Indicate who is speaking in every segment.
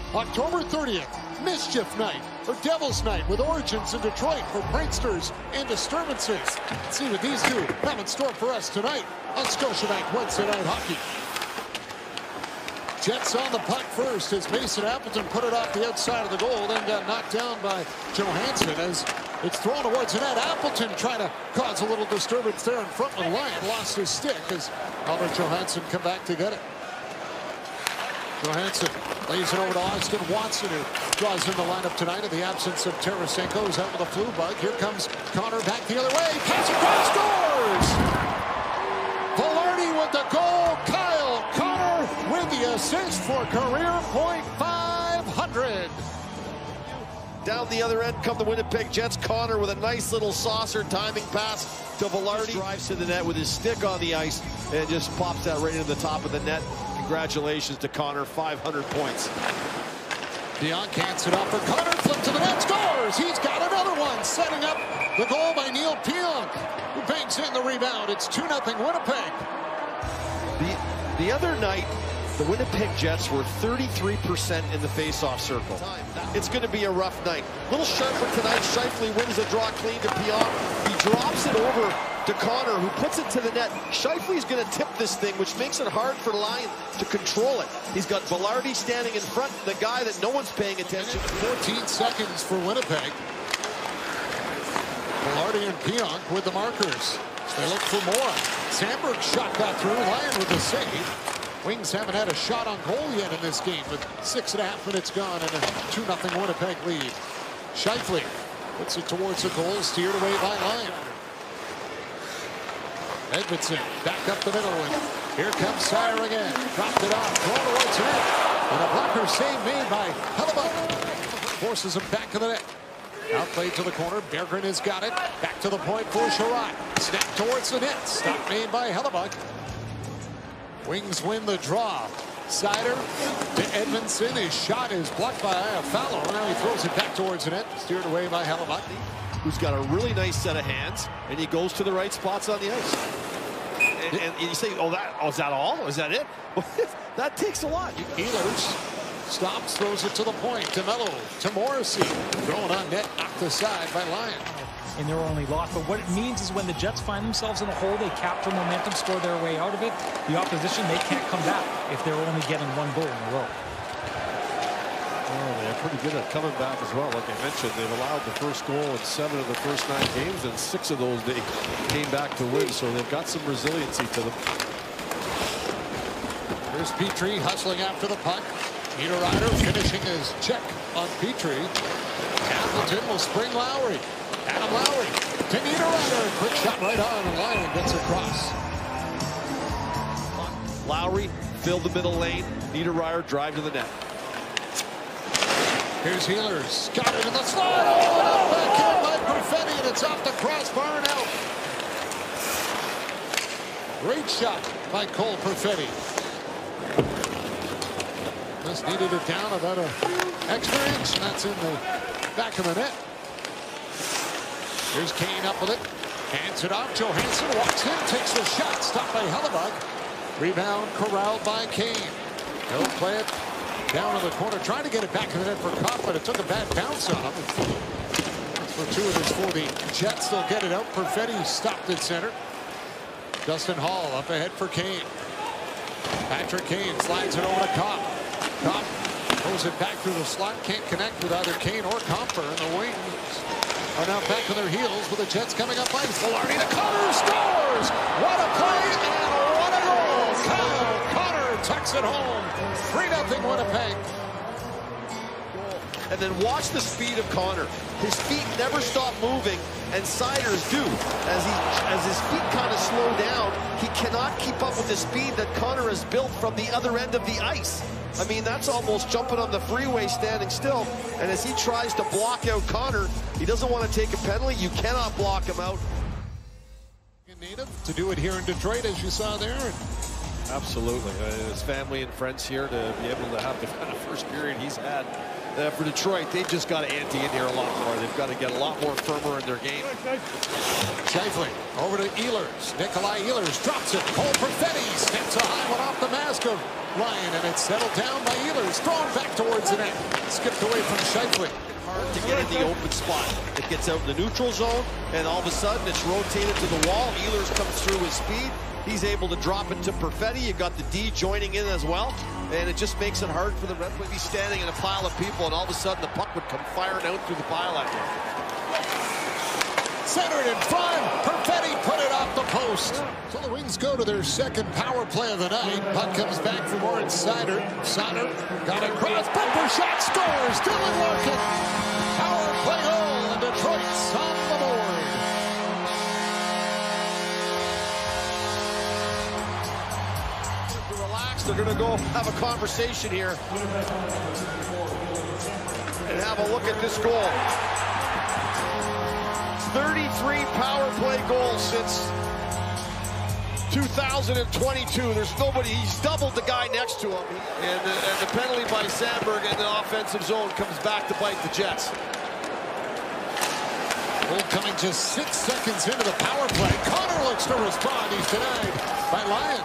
Speaker 1: October 30th, Mischief Night, or Devil's Night, with origins in Detroit for pranksters and disturbances. Let's see what these two have in store for us tonight on Scotiabank Wednesday Night Hockey. Jets on the puck first as Mason Appleton put it off the outside of the goal, then got knocked down by Johansson as it's thrown towards the net. Appleton trying to cause a little disturbance there in front when Lyon lost his stick as Albert Johansson come back to get it. Johansson lays it over to Austin Watson, who draws in the lineup tonight in the absence of Tarasenko, who's out with a flu bug. Here comes Connor back the other way. Pass across, scores! Velarde with the goal. Kyle Connor with the assist for career point 500.
Speaker 2: Down the other end come the Winnipeg Jets. Connor with a nice little saucer timing pass to Velarde. Drives to the net with his stick on the ice and just pops that right into the top of the net. Congratulations to Connor, 500 points.
Speaker 1: Pionk hands it off for Connor, flip to the net, scores! He's got another one, setting up the goal by Neal Pionk, who banks in the rebound. It's 2-0 Winnipeg.
Speaker 2: The other night, the Winnipeg Jets were 33% in the face-off circle. It's going to be a rough night. A little sharper tonight. Scheifele wins the draw clean to Pionk. He drops it over to Connor, who puts it to the net. Scheifele's going to tip this thing, which makes it hard for Lyon to control it. He's got Velarde standing in front, the guy that no one's paying attention to.
Speaker 1: 14 seconds for Winnipeg. Velarde and Pionk with the markers. They look for more. Sandberg shot got through. Lyon with the save. Wings haven't had a shot on goal yet in this game, with 6.5 minutes gone and a 2-0 Winnipeg lead. Scheifele puts it towards the goal, steered away by Lyon. Edmondson back up the middle, and here comes Sire again. Dropped it off, thrown towards the net, and a blocker save made by Hellebuck. Forces him back to the net. Outplayed to the corner. Berggren has got it. Back to the point for Sherratt. Snap towards the net. Stop made by Hellebuck. Wings win the draw. Sider to Edmondson. His shot is blocked by Iafallo. Now he throws it back towards the net. Steered away by Hellebuck,
Speaker 2: who's got a really nice set of hands, and he goes to the right spots on the ice. And you say, oh, is that all? Is that it? That takes a lot.
Speaker 1: Ehlers stops, throws it to the point. DeMello to Morrissey. Thrown on net, knocked aside by Lyon.
Speaker 3: In their only loss, but what it means is when the Jets find themselves in a hole, they capture momentum, score their way out of it. The opposition, they can't come back if they're only getting one goal in a row.
Speaker 2: Oh, they're pretty good at coming back as well. Like I mentioned, they've allowed the first goal in 7 of the first 9 games, and 6 of those they came back to win, so they've got some resiliency to them.
Speaker 1: Here's Petrie hustling after the puck. Niederreiter finishing his check on Petrie. Appleton will spring Lowry. Adam Lowry to Niederreiter. Quick shot right on, and Lyon gets across.
Speaker 2: Lowry filled the middle lane. Niederreiter drive to the net.
Speaker 1: Here's Ehlers. Got it in the slot. Oh, backhand by Perfetti, and it's off the crossbar and out. Great shot by Cole Perfetti. Just needed it down about an extra inch, and that's in the back of the net. Here's Kane up with it. Hands it off. Johansson walks in, takes the shot. Stopped by Hellebuck. Rebound corralled by Kane. He'll play it down in the corner. Trying to get it back in the net for Kopp, but it took a bad bounce on him. That's fortuitous for the Jets. They'll get it out. Perfetti stopped at center. Dustin Hall up ahead for Kane. Patrick Kane slides it over to Kopp. Kopp throws it back through the slot. Can't connect with either Kane or Comfer, and the Wings are now back on their heels with the Jets coming up ice. Velarde to Connor, scores! What a play and what a goal! Kyle Connor tucks it home. 3-0 Winnipeg.
Speaker 2: And then watch the speed of Connor. His feet never stop moving, and Sider's do. As his feet kind of slow down, he cannot keep up with the speed that Connor has built from the other end of the ice. I mean, that's almost jumping on the freeway standing still. And as he tries to block out Connor, he doesn't want to take a penalty. You cannot block him out.
Speaker 1: Native to do it here in Detroit, as you saw there.
Speaker 2: Absolutely. His family and friends here to be able to have the kind of first period he's had. For Detroit, they've just got to ante in here a lot more. They've got to get a lot more firmer in their game.
Speaker 1: Scheifele over to Ehlers. Nikolai Ehlers drops it. Cole Perfetti steps a high one off the mask. of Lyon, and it's settled down by Ehlers. Thrown back towards the net. Skipped away from Scheifele.
Speaker 2: Hard to get in the open spot. It gets out in the neutral zone, and all of a sudden it's rotated to the wall. Ehlers comes through with speed. He's able to drop it to Perfetti. You got the D joining in as well, and it just makes it hard for the Red Wings. He's standing in a pile of people, and all of a sudden the puck would come firing out through the byline.
Speaker 1: Centered in front. Perfetti put it off the post. So the Wings go to their second power play of the night. Puck comes back for Moritz Seider. Seider got a cross. Bumper shot. Scores. Dylan Larkin. Power play goal. And Detroit's on the board.
Speaker 2: Relax. They're going to go have a conversation here and have a look at this goal. 33 power play goals since 2022. There's nobody. He's doubled the guy next to him. And the penalty by Sandberg in the offensive zone comes back to bite the Jets.
Speaker 1: Goal coming just 6 seconds into the power play. Connor looks to respond. He's denied by Lyon.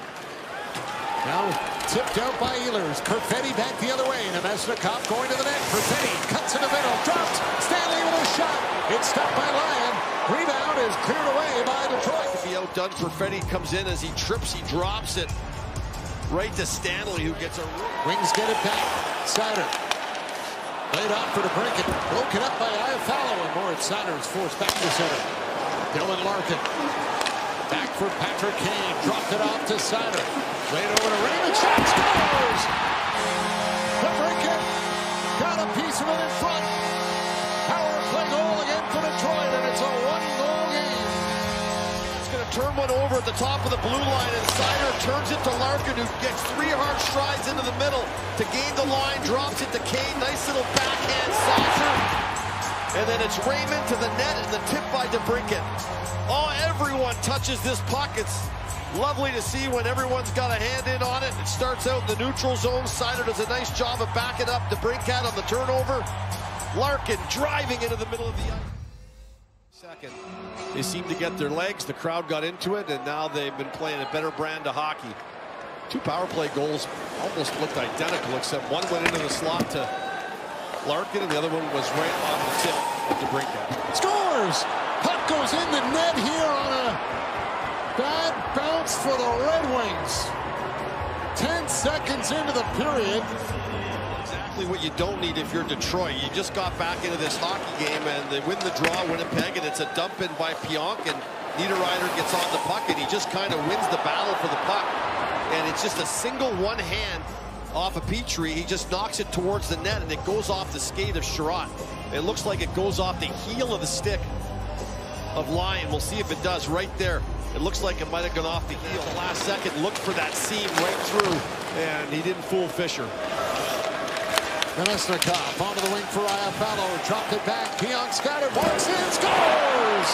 Speaker 1: Now tipped out by Ehlers. Perfetti back the other way. Nemesnikov going to the net. Perfetti cuts in the middle. Dropped. Stanley with a shot. It's stopped by Lyon. Rebound is cleared away by Detroit.
Speaker 2: To be outdone, Perfetti comes in as he trips. He drops it right to Stanley, who gets a...
Speaker 1: Wings get it back. Seider. Laid off for DeBrincat. Broken up by Iafallo, and Moritz Seider is forced back to center. Dylan Larkin. Back for Patrick Kane. Dropped it off to Seider. Laid over to Raymond. Shot. Scores! DeBrincat got a piece of it in front. Power play goal again for Detroit, and it's a one-goal game.
Speaker 2: It's going to turn one over at the top of the blue line, and Seider turns it to Larkin, who gets 3 hard strides into the middle to gain the line, drops it to Kane. Nice little backhand saucer. And then it's Raymond to the net, and the tip by DeBrincat. Oh, everyone touches this puck. It's lovely to see when everyone's got a hand in on it. It starts out in the neutral zone. Seider does a nice job of backing up DeBrincat on the turnover. Larkin driving into the middle of the ice. Second, they seem to get their legs. The crowd got into it, and now they've been playing a better brand of hockey. 2 power play goals almost looked identical, except one went into the slot to Larkin, and the other one was right on the tip of DeBrincat.
Speaker 1: Scores! Puck goes in the net here on a bad bounce for the Red Wings. 10 seconds into the period.
Speaker 2: What you don't need if you're Detroit. You just got back into this hockey game, and they win the draw, Winnipeg, and it's a dump in by Pionk, and Niederreiter gets on the puck, and he just kind of wins the battle for the puck. And it's just a single one hand off of Petrie. He just knocks it towards the net, and it goes off the skate of Sherratt. It looks like it goes off the heel of the stick of Lyon. We'll see if it does right there. It looks like it might have gone off the heel. The last second looked for that seam right through, and he didn't fool Fisher.
Speaker 1: Nemesnikov onto the wing for Iafallo. Dropped it back. Pionk's got it. Walks in. Scores!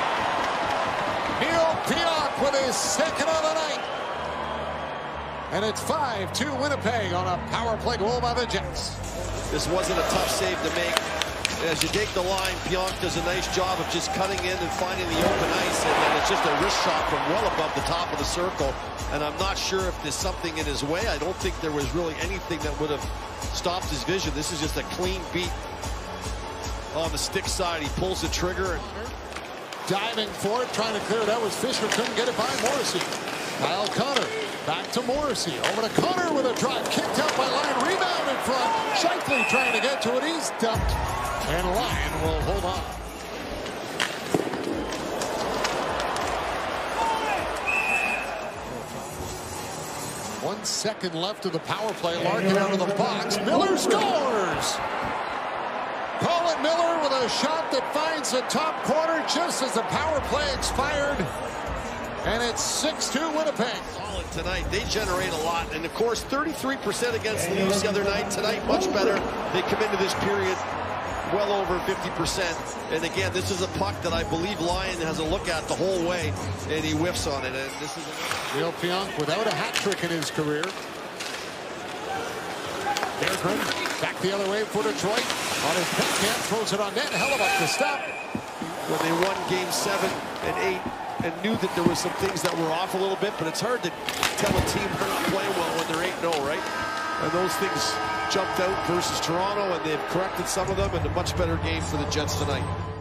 Speaker 1: Neal Pionk with his second of the night. And it's 5-2 Winnipeg on a power play goal by the Jets.
Speaker 2: This wasn't a tough save to make. As you take the line, Pionk does a nice job of just cutting in and finding the open ice, and then it's just a wrist shot from well above the top of the circle. And I'm not sure if there's something in his way. I don't think there was really anything that would have stopped his vision. This is just a clean beat on the stick side. He pulls the trigger. And
Speaker 1: diving for it, trying to clear it out was Fisher. Couldn't get it by Morrissey. Kyle Connor back to Morrissey. Over to Connor with a drive. Kicked out by Lyon. Rebound in front. Scheifele trying to get to it. He's dumped. And Lyon will hold on. One second left of the power play. Larkin out of the box. Miller scores! Colin Miller with a shot that finds the top corner just as the power play expired. And it's 6-2 Winnipeg.
Speaker 2: Solid tonight. They generate a lot. And of course, 33% against the Leafs the other night. Tonight, much better. They come into this period well over 50%. And again, this is a puck that I believe Lyon has a look at the whole way, and he whiffs on it. And this is
Speaker 1: Neal Pionk without a hat trick in his career. Berggren back the other way for Detroit. On his backhand, throws it on net. Hellebuyck to stop.
Speaker 2: when they won Game 7 and 8 and knew that there was some things that were off a little bit, but it's hard to tell a team they're not playing well when they're 8-0, right? And those things jumped out versus Toronto, and they've corrected some of them, and a much better game for the Jets tonight.